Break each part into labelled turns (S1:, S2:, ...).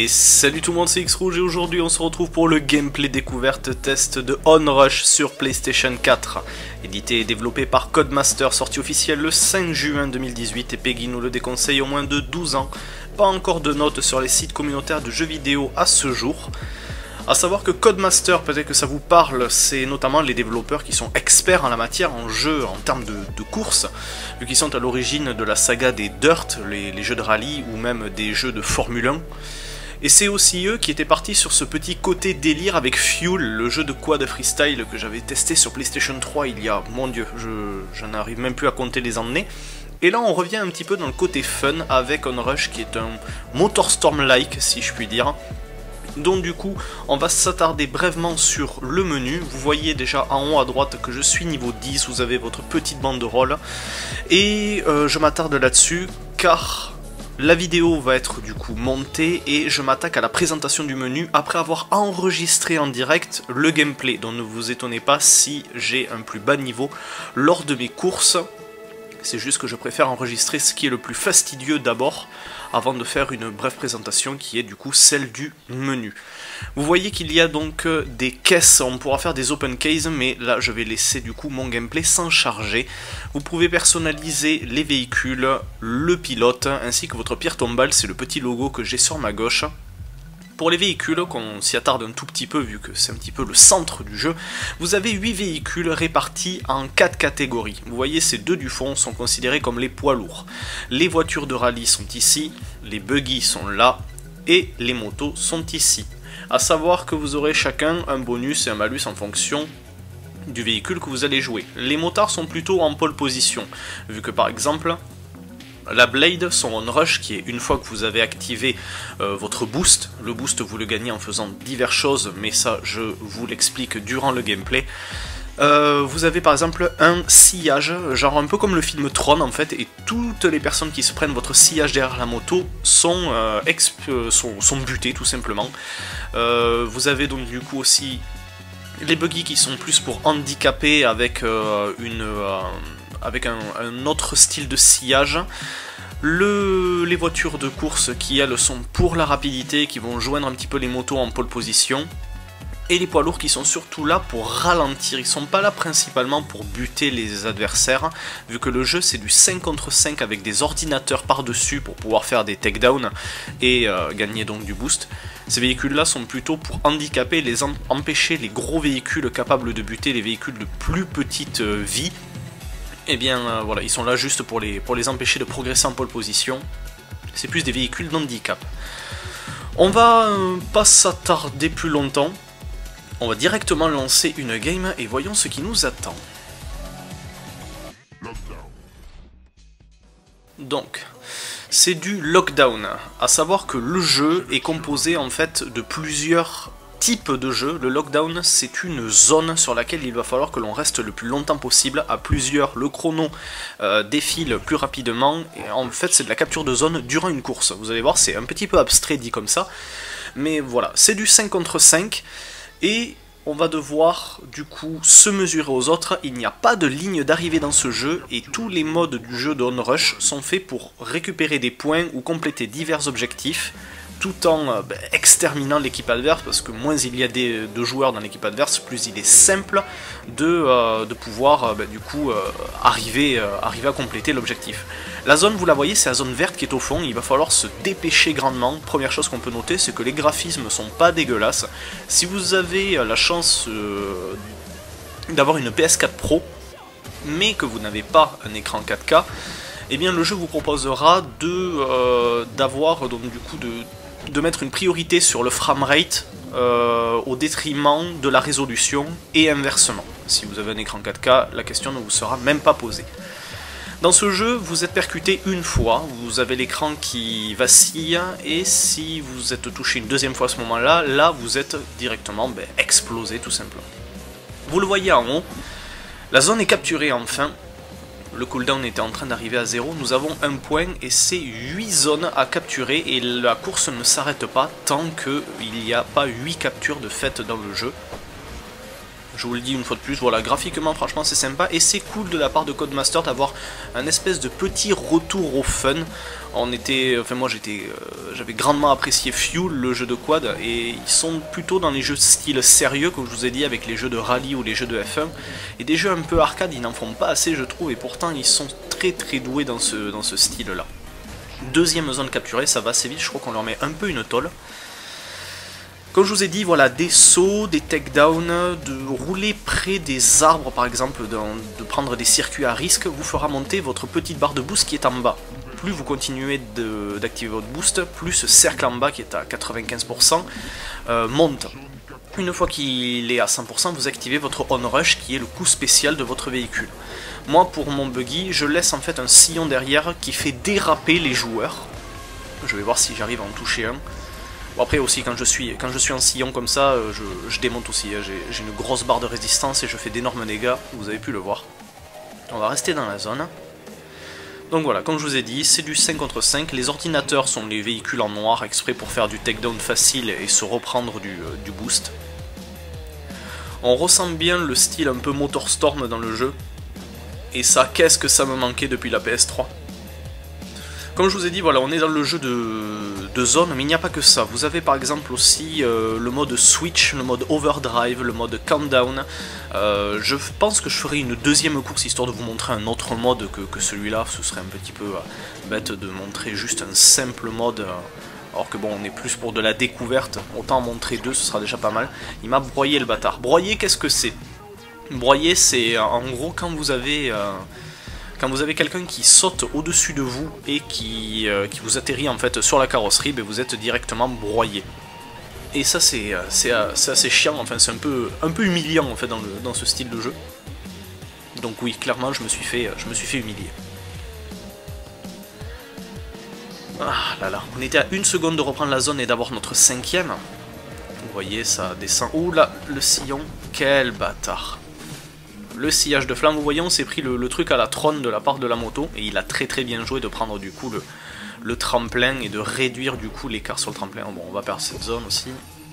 S1: Et salut tout le monde, c'est X-Rouge et aujourd'hui on se retrouve pour le gameplay découverte test de Onrush sur PlayStation 4. Édité et développé par Codemaster, sorti officiel le 5 juin 2018 et Peggy nous le déconseille au moins de 12 ans. Pas encore de notes sur les sites communautaires de jeux vidéo à ce jour. A savoir que Codemaster, peut-être que ça vous parle, c'est notamment les développeurs qui sont experts en la matière, en jeu, en termes de course, vu qu'ils sont à l'origine de la saga des Dirt, les jeux de rallye, ou même des jeux de Formule 1. Et c'est aussi eux qui étaient partis sur ce petit côté délire avec Fuel, le jeu de quad freestyle que j'avais testé sur PlayStation 3 il y a, mon dieu, je n'arrive même plus à compter les années. Et là on revient un petit peu dans le côté fun avec Onrush qui est un Motorstorm-like si je puis dire. Donc du coup, on va s'attarder brièvement sur le menu. Vous voyez déjà en haut à droite que je suis niveau 10, vous avez votre petite banderole. Et je m'attarde là-dessus car la vidéo va être du coup montée et je m'attaque à la présentation du menu après avoir enregistré en direct le gameplay. Donc ne vous étonnez pas si j'ai un plus bas niveau lors de mes courses. C'est juste que je préfère enregistrer ce qui est le plus fastidieux d'abord, avant de faire une brève présentation qui est du coup celle du menu. Vous voyez qu'il y a donc des caisses, on pourra faire des open cases, mais là je vais laisser du coup mon gameplay sans charger. Vous pouvez personnaliser les véhicules, le pilote, ainsi que votre pierre tombale, c'est le petit logo que j'ai sur ma gauche. Pour les véhicules, qu'on s'y attarde un tout petit peu vu que c'est un petit peu le centre du jeu, vous avez 8 véhicules répartis en 4 catégories. Vous voyez, ces deux du fond sont considérés comme les poids lourds. Les voitures de rallye sont ici, les buggy sont là, et les motos sont ici. A savoir que vous aurez chacun un bonus et un malus en fonction du véhicule que vous allez jouer. Les motards sont plutôt en pole position, vu que par exemple, la Blade, son Onrush, qui est une fois que vous avez activé votre boost, le boost vous le gagnez en faisant diverses choses, mais ça je vous l'explique durant le gameplay. Vous avez par exemple un sillage, genre un peu comme le film Tron en fait, et toutes les personnes qui se prennent votre sillage derrière la moto sont butées tout simplement. Vous avez donc du coup aussi les buggy qui sont plus pour handicaper avec un autre style de sillage, les voitures de course qui elles sont pour la rapidité, qui vont joindre un petit peu les motos en pole position, et les poids lourds qui sont surtout là pour ralentir, ils sont pas là principalement pour buter les adversaires, vu que le jeu c'est du 5 contre 5 avec des ordinateurs par dessus pour pouvoir faire des takedowns et gagner donc du boost. Ces véhicules là sont plutôt pour handicaper, empêcher les gros véhicules capables de buter les véhicules de plus petite vie. Et bien voilà, ils sont là juste pour les empêcher de progresser en pole position. C'est plus des véhicules d'handicap. On va pas s'attarder plus longtemps. On va directement lancer une game et voyons ce qui nous attend. Donc, c'est du lockdown. À savoir que le jeu est composé en fait de plusieurs type de jeu. Le lockdown, c'est une zone sur laquelle il va falloir que l'on reste le plus longtemps possible à plusieurs. Le chrono défile plus rapidement et en fait c'est de la capture de zone durant une course. Vous allez voir, c'est un petit peu abstrait dit comme ça, mais voilà, c'est du 5 contre 5 et on va devoir du coup se mesurer aux autres. Il n'y a pas de ligne d'arrivée dans ce jeu et tous les modes du jeu d'Onrush sont faits pour récupérer des points ou compléter divers objectifs, tout en exterminant l'équipe adverse, parce que moins il y a de joueurs dans l'équipe adverse, plus il est simple de pouvoir du coup arriver à compléter l'objectif. La zone, vous la voyez, c'est la zone verte qui est au fond, il va falloir se dépêcher grandement. Première chose qu'on peut noter, c'est que les graphismes sont pas dégueulasses. Si vous avez la chance d'avoir une PS4 Pro, mais que vous n'avez pas un écran 4K, eh bien le jeu vous proposera d'avoir donc du coup de mettre une priorité sur le framerate au détriment de la résolution et inversement. Si vous avez un écran 4K, la question ne vous sera même pas posée. Dans ce jeu, vous êtes percuté une fois, vous avez l'écran qui vacille, et si vous êtes touché une deuxième fois à ce moment-là, là vous êtes directement explosé tout simplement. Vous le voyez en haut, la zone est capturée enfin. Le cooldown était en train d'arriver à 0, nous avons un point et c'est 8 zones à capturer et la course ne s'arrête pas tant qu'il n'y a pas 8 captures de fait dans le jeu. Je vous le dis une fois de plus, voilà, graphiquement franchement c'est sympa et c'est cool de la part de Codemaster d'avoir un espèce de petit retour au fun. Moi j'avais grandement apprécié Fuel, le jeu de quad, et ils sont plutôt dans les jeux style sérieux, comme je vous ai dit, avec les jeux de rallye ou les jeux de F1. Et des jeux un peu arcade, ils n'en font pas assez je trouve, et pourtant ils sont très doués dans ce style là. Deuxième zone capturée, ça va assez vite, je crois qu'on leur met un peu une tôle. Comme je vous ai dit, voilà, des sauts, des takedowns, de rouler près des arbres par exemple, de prendre des circuits à risque, vous fera monter votre petite barre de boost qui est en bas. Plus vous continuez d'activer votre boost, plus ce cercle en bas qui est à 95% monte. Une fois qu'il est à 100%, vous activez votre on rush qui est le coup spécial de votre véhicule. Moi pour mon buggy, je laisse en fait un sillon derrière qui fait déraper les joueurs. Je vais voir si j'arrive à en toucher un. Bon, après aussi quand je suis en sillon comme ça, je démonte aussi, hein. J'ai une grosse barre de résistance et je fais d'énormes dégâts, vous avez pu le voir. On va rester dans la zone. Donc voilà, comme je vous ai dit, c'est du 5 contre 5, les ordinateurs sont les véhicules en noir exprès pour faire du takedown facile et se reprendre du boost. On ressent bien le style un peu Motorstorm dans le jeu, et ça, qu'est-ce que ça me manquait depuis la PS3. Comme je vous ai dit, voilà, on est dans le jeu de zone, mais il n'y a pas que ça. Vous avez par exemple aussi le mode switch, le mode overdrive, le mode countdown. Je pense que je ferai une deuxième course histoire de vous montrer un autre mode que celui-là. Ce serait un petit peu bête de montrer juste un simple mode, alors que bon, on est plus pour de la découverte. Autant en montrer deux, ce sera déjà pas mal. Il m'a broyé le bâtard. Broyer, qu'est-ce que c'est? Broyer, c'est en gros quand vous avez quelqu'un qui saute au-dessus de vous et qui vous atterrit en fait sur la carrosserie, ben vous êtes directement broyé. Et ça c'est assez chiant, enfin c'est un peu humiliant en fait dans ce style de jeu. Donc oui, clairement je me suis fait humilier. Ah là là, on était à 1 seconde de reprendre la zone et d'avoir notre 5ème. Vous voyez, ça descend. Ouh là, le sillon, quel bâtard. Le sillage de flamme, vous voyez, on s'est pris le truc à la trône de la part de la moto, et il a très bien joué de prendre du coup le tremplin et de réduire du coup l'écart sur le tremplin. Bon, on va perdre cette zone aussi.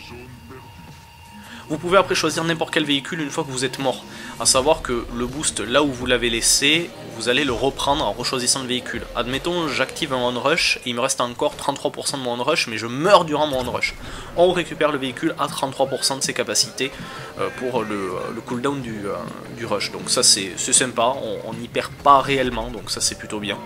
S1: Vous pouvez après choisir n'importe quel véhicule une fois que vous êtes mort. A savoir que le boost, là où vous l'avez laissé, vous allez le reprendre en rechoisissant le véhicule. Admettons, j'active un on rush, et il me reste encore 33% de mon on rush, mais je meurs durant mon on rush. On récupère le véhicule à 33% de ses capacités pour le cooldown du rush. Donc ça c'est sympa, on n'y perd pas réellement, donc ça c'est plutôt bien.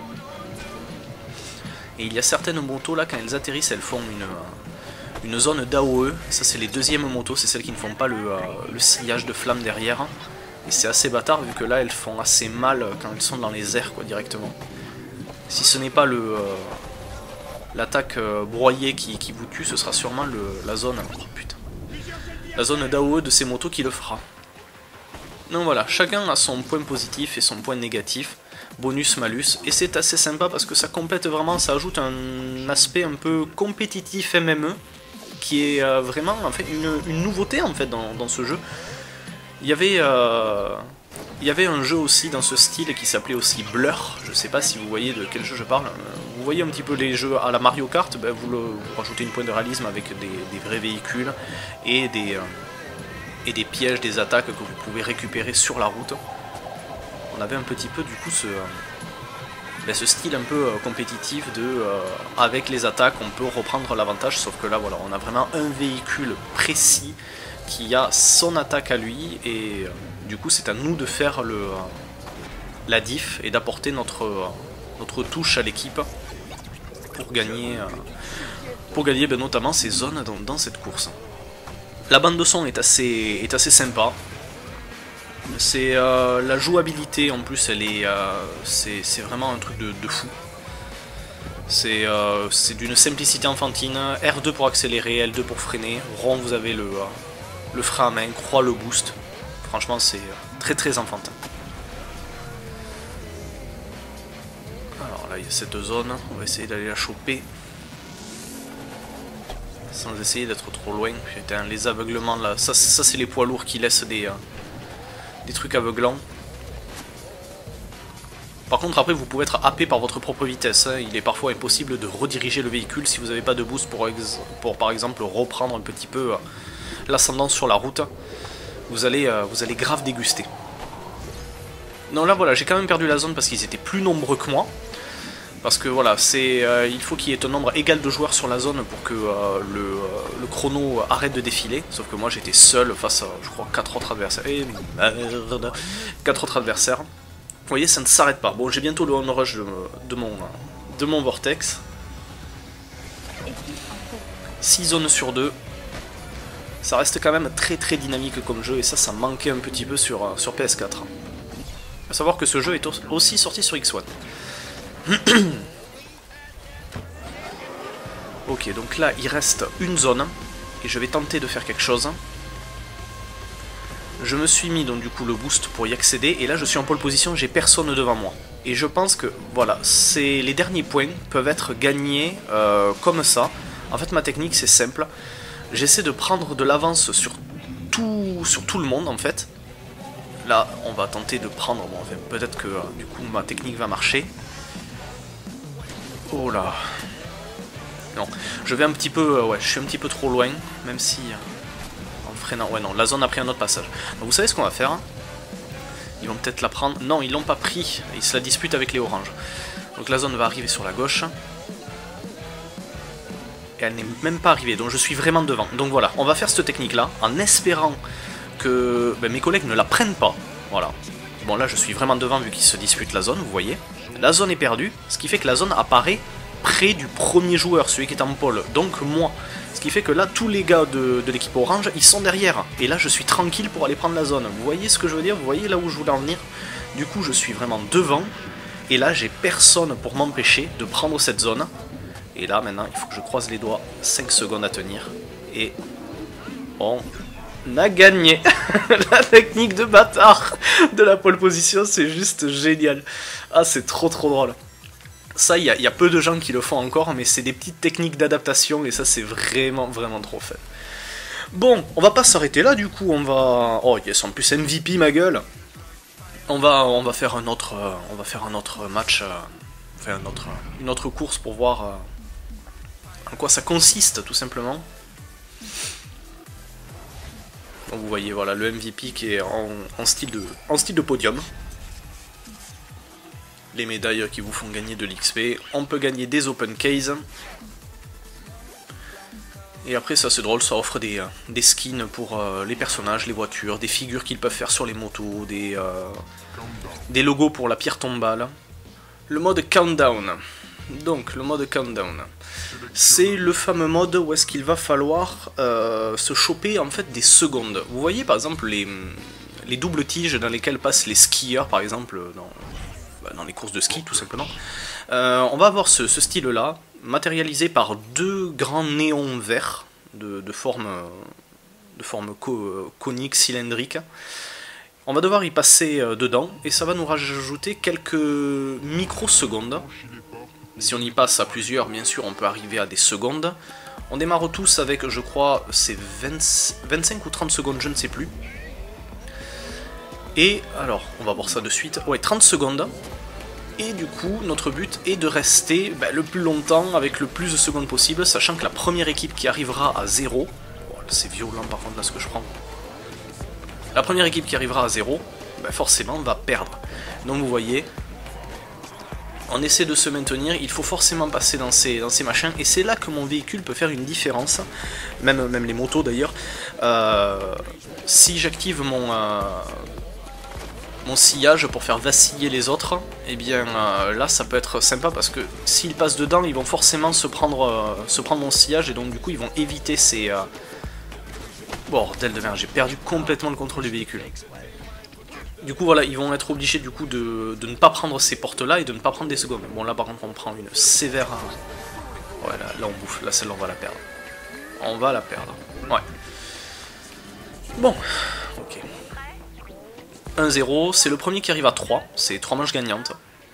S1: Et il y a certaines motos là, quand elles atterrissent, elles font une zone d'AOE. Ça c'est les deuxièmes motos, c'est celles qui ne font pas le sillage de flamme derrière. Et c'est assez bâtard vu que là elles font assez mal quand elles sont dans les airs quoi directement. Si ce n'est pas l'attaque broyée qui vous tue, ce sera sûrement la zone. Oh, putain. La zone d'AOE de ces motos qui le fera. Donc voilà, chacun a son point positif et son point négatif, bonus, malus, et c'est assez sympa parce que ça complète vraiment, ça ajoute un aspect un peu compétitif MME, qui est vraiment en fait, une nouveauté en fait dans ce jeu. Il y avait un jeu aussi dans ce style qui s'appelait aussi Blur, je sais pas si vous voyez de quel jeu je parle. Vous voyez un petit peu les jeux à la Mario Kart, ben vous rajoutez une pointe de réalisme avec des vrais véhicules et des pièges, des attaques que vous pouvez récupérer sur la route. On avait un petit peu du coup ce style un peu compétitif avec les attaques on peut reprendre l'avantage, sauf que là voilà, on a vraiment un véhicule précis qui a son attaque à lui et du coup c'est à nous de faire la diff et d'apporter notre touche à l'équipe pour gagner ben, notamment ces zones dans cette course. La bande de son est assez sympa. C'est la jouabilité en plus, c'est vraiment un truc de fou. C'est d'une simplicité enfantine. R2 pour accélérer, L2 pour freiner. Rond vous avez le frein à main, croix le boost. Franchement c'est très enfantin. Alors là il y a cette zone, on va essayer d'aller la choper. Sans essayer d'être trop loin. Putain, les aveuglements là, ça c'est les poids lourds qui laissent des trucs aveuglants. Par contre après vous pouvez être happé par votre propre vitesse, hein. Il est parfois impossible de rediriger le véhicule si vous n'avez pas de boost pour par exemple reprendre un petit peu l'ascendant sur la route. vous allez grave déguster. Non là voilà, j'ai quand même perdu la zone parce qu'ils étaient plus nombreux que moi. Parce que voilà, il faut qu'il y ait un nombre égal de joueurs sur la zone pour que le chrono arrête de défiler. Sauf que moi j'étais seul face à, je crois, 4 autres adversaires. Et merde, 4 autres adversaires. Vous voyez, ça ne s'arrête pas. Bon, j'ai bientôt le on rush de mon vortex. 6 zones sur 2. Ça reste quand même très très dynamique comme jeu et ça manquait un petit peu sur PS4. A savoir que ce jeu est aussi sorti sur X1. Ok, donc là il reste une zone et je vais tenter de faire quelque chose. Je me suis mis donc du coup le boost pour y accéder et là je suis en pole position, j'ai personne devant moi. Et je pense que voilà, les derniers points peuvent être gagnés comme ça. En fait ma technique c'est simple, j'essaie de prendre de l'avance sur tout le monde en fait. Là on va tenter de prendre, bon enfin, peut-être que du coup ma technique va marcher. Oh là. Non, je vais un petit peu, ouais, je suis un petit peu trop loin, même si en freinant, ouais non, la zone a pris un autre passage. Donc vous savez ce qu'on va faire? Ils vont peut-être la prendre, non ils l'ont pas pris, ils se la disputent avec les oranges. Donc la zone va arriver sur la gauche. Et elle n'est même pas arrivée, donc je suis vraiment devant. Donc voilà, on va faire cette technique là, en espérant que mes collègues ne la prennent pas, voilà. Bon là je suis vraiment devant vu qu'ils se disputent la zone, vous voyez. La zone est perdue, ce qui fait que la zone apparaît près du premier joueur, celui qui est en pôle, donc moi. Ce qui fait que là, tous les gars de l'équipe orange, ils sont derrière. Et là, je suis tranquille pour aller prendre la zone. Vous voyez ce que je veux dire? Vous voyez là où je voulais en venir? Du coup, je suis vraiment devant. Et là, j'ai personne pour m'empêcher de prendre cette zone. Et là, maintenant, il faut que je croise les doigts. 5 secondes à tenir. Et on a gagné. La technique de bâtard de la pole position, c'est juste génial. Ah, c'est trop drôle. Ça, il y a peu de gens qui le font encore, mais c'est des petites techniques d'adaptation, et ça, c'est vraiment trop fait. Bon, on va pas s'arrêter là, du coup, on va... Oh, yes, en plus MVP, ma gueule. On va faire un autre match, enfin, une autre course pour voir en quoi ça consiste, tout simplement. Donc vous voyez, voilà, le MVP qui est en style de podium. Les médailles qui vous font gagner de l'XP. On peut gagner des open case. Et après ça c'est drôle, ça offre des skins pour les personnages, les voitures, des figures qu'ils peuvent faire sur les motos, des logos pour la pierre tombale. Le mode countdown. Donc le mode countdown. C'est le fameux mode où est-ce qu'il va falloir se choper en fait des secondes. Vous voyez par exemple les doubles tiges dans lesquelles passent les skieurs par exemple dans les courses de ski tout simplement. On va avoir ce style là, matérialisé par deux grands néons verts de forme conique, cylindrique. On va devoir y passer dedans et ça va nous rajouter quelques microsecondes. Si on y passe à plusieurs, bien sûr, on peut arriver à des secondes. On démarre tous avec, je crois, c'est 25 ou 30 secondes, je ne sais plus. Et alors, on va voir ça de suite. Ouais, 30 secondes. Et du coup, notre but est de rester le plus longtemps avec le plus de secondes possible, sachant que la première équipe qui arrivera à 0... Oh, c'est violent par contre là ce que je prends. La première équipe qui arrivera à 0, forcément va perdre. Donc vous voyez, on essaie de se maintenir, il faut forcément passer dans ces machins, et c'est là que mon véhicule peut faire une différence, même les motos d'ailleurs. Si j'active mon sillage pour faire vaciller les autres, et bien là ça peut être sympa parce que s'ils passent dedans, ils vont forcément se prendre mon sillage, et donc du coup ils vont éviter ces... Bordel de merde, j'ai perdu complètement le contrôle du véhicule. Du coup voilà, ils vont être obligés du coup de ne pas prendre ces portes là et de ne pas prendre des secondes. Bon là par contre on prend une sévère... Ouais là on bouffe, là celle-là on va la perdre. On va la perdre, ouais. Bon, ok. 1-0, c'est le premier qui arrive à 3, c'est 3 manches gagnantes.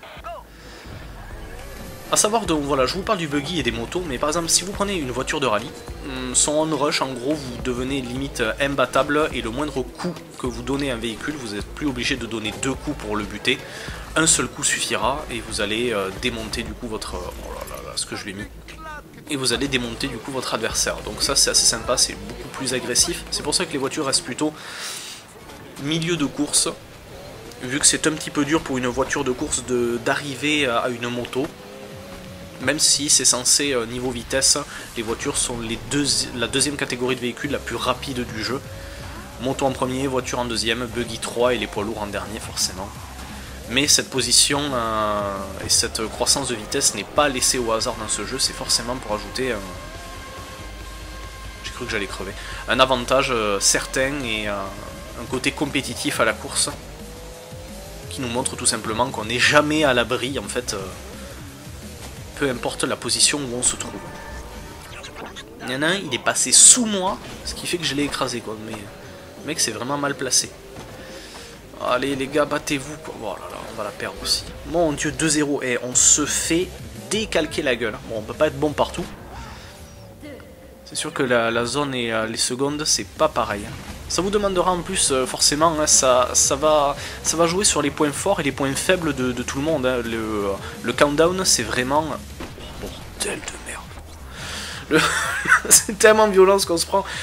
S1: A savoir, donc voilà, je vous parle du buggy et des motos, mais par exemple si vous prenez une voiture de rallye, son on rush en gros vous devenez limite imbattable, et le moindre coup que vous donnez à un véhicule, vous n'êtes plus obligé de donner 2 coups pour le buter, un seul coup suffira et vous allez démonter du coup votre... Oh là là, ce que je l'ai mis. Et vous allez démonter du coup votre adversaire, donc ça c'est assez sympa, c'est beaucoup plus agressif, c'est pour ça que les voitures restent plutôt milieu de course, vu que c'est un petit peu dur pour une voiture de course d'arriver à une moto, même si c'est censé, niveau vitesse, les voitures sont la deuxième catégorie de véhicules la plus rapide du jeu. Moto en premier, voiture en deuxième, buggy 3 et les poids lourds en dernier forcément. Mais cette position et cette croissance de vitesse n'est pas laissée au hasard dans ce jeu, c'est forcément pour ajouter j'ai cru que j'allais crever. Un avantage certain et un côté compétitif à la course qui nous montre tout simplement qu'on n'est jamais à l'abri en fait, peu importe la position où on se trouve. Il y en a un, il est passé sous moi, ce qui fait que je l'ai écrasé quoi, mais le mec c'est vraiment mal placé. Allez les gars, battez-vous quoi. Oh là là, on va la perdre aussi. Mon dieu, 2-0, et on se fait décalquer la gueule. Bon, on peut pas être bon partout. C'est sûr que la zone et les secondes, c'est pas pareil. Ça vous demandera en plus, forcément, hein, ça va jouer sur les points forts et les points faibles de tout le monde. Hein. Le countdown, c'est vraiment... Bordel de merde. C'est tellement violent ce qu'on se prend.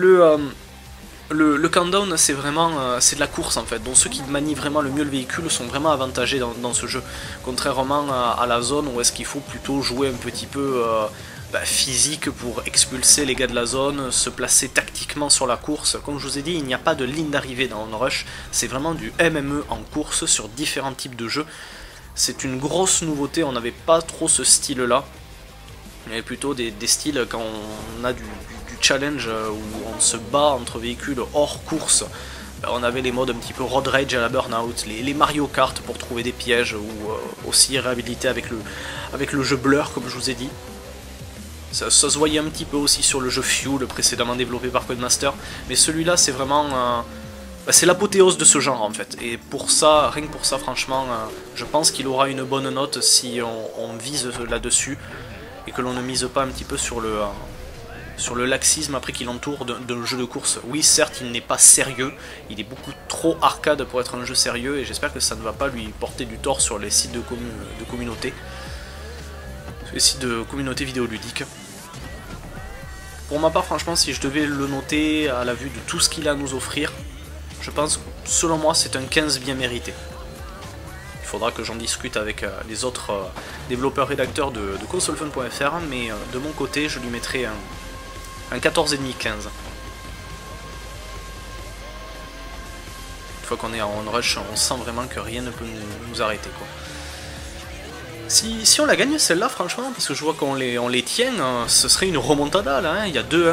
S1: Le countdown, c'est vraiment c'est de la course en fait, donc ceux qui manient vraiment le mieux le véhicule sont vraiment avantagés dans ce jeu, contrairement à la zone où est-ce qu'il faut plutôt jouer un petit peu physique pour expulser les gars de la zone, se placer tactiquement sur la course. Comme je vous ai dit, il n'y a pas de ligne d'arrivée dans Onrush, c'est vraiment du MME en course sur différents types de jeux. C'est une grosse nouveauté, on n'avait pas trop ce style là, mais plutôt des styles quand on a du challenge où on se bat entre véhicules hors course. On avait les modes un petit peu road rage à la Burnout, les Mario Kart pour trouver des pièges, ou aussi réhabilité avec le jeu Blur comme je vous ai dit. Ça se voyait un petit peu aussi sur le jeu Fuel précédemment développé par Codemaster, mais celui-là c'est vraiment c'est l'apothéose de ce genre en fait, et pour ça, rien que pour ça franchement, je pense qu'il aura une bonne note si on vise là-dessus et que l'on ne mise pas un petit peu sur le laxisme après qu'il entoure d'un jeu de course. Oui, certes, il n'est pas sérieux, il est beaucoup trop arcade pour être un jeu sérieux, et j'espère que ça ne va pas lui porter du tort sur les sites de communauté, les sites de communauté vidéoludique. Pour ma part, franchement, si je devais le noter à la vue de tout ce qu'il a à nous offrir, je pense, selon moi, c'est un 15 bien mérité. Il faudra que j'en discute avec les autres développeurs-rédacteurs de consolefun.fr, mais de mon côté, je lui mettrai un 14,5-15. Une fois qu'on est en Onrush, on sent vraiment que rien ne peut nous arrêter, quoi. Si on la gagne celle-là, franchement, parce que je vois qu'on les tient, ce serait une remontada là, hein. Il y a 2-1.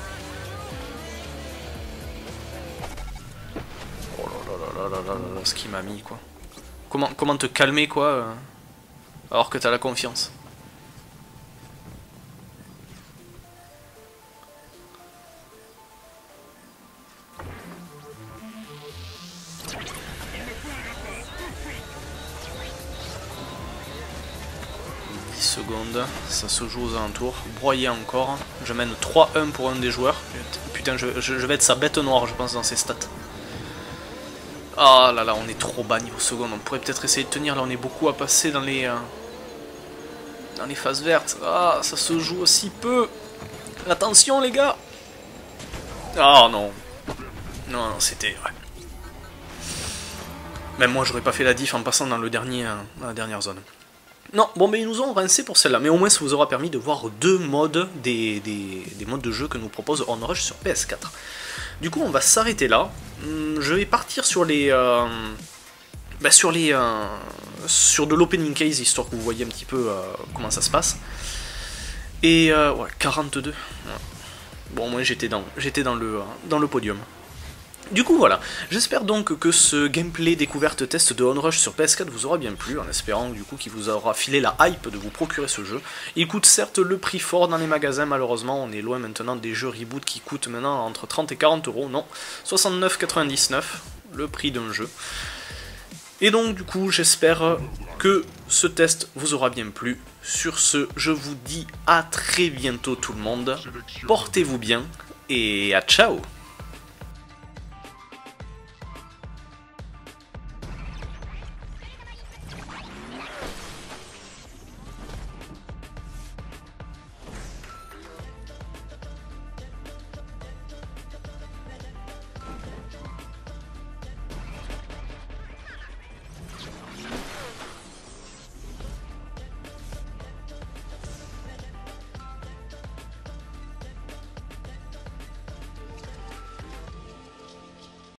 S1: Oh là là là là là là, ce qu'il m'a mis quoi. Comment te calmer quoi, alors que t'as la confiance. Secondes, ça se joue aux alentours, broyé encore, je mène 3-1 pour un des joueurs, putain je vais être sa bête noire je pense dans ses stats. Ah là là, on est trop bas niveau seconde, on pourrait peut-être essayer de tenir, là on est beaucoup à passer dans les phases vertes. Ah, ça se joue aussi peu. Attention les gars. Oh non. Non, c'était... Ouais. Même moi j'aurais pas fait la diff en passant dans dans la dernière zone. Non, bon mais ils nous ont rincé pour celle-là, mais au moins ça vous aura permis de voir deux modes des modes de jeu que nous propose Onrush sur PS4. Du coup on va s'arrêter là, je vais partir sur sur de l'opening case, histoire que vous voyez un petit peu comment ça se passe. Et ouais, 42. Ouais. Bon moi j'étais dans le podium. Du coup voilà, j'espère donc que ce gameplay découverte test de Onrush sur PS4 vous aura bien plu, en espérant du coup qu'il vous aura filé la hype de vous procurer ce jeu. Il coûte certes le prix fort dans les magasins, malheureusement on est loin maintenant des jeux reboot qui coûtent maintenant entre 30 et 40 euros, non, 69,99, le prix d'un jeu. Et donc du coup j'espère que ce test vous aura bien plu. Sur ce, je vous dis à très bientôt tout le monde, portez-vous bien et à ciao.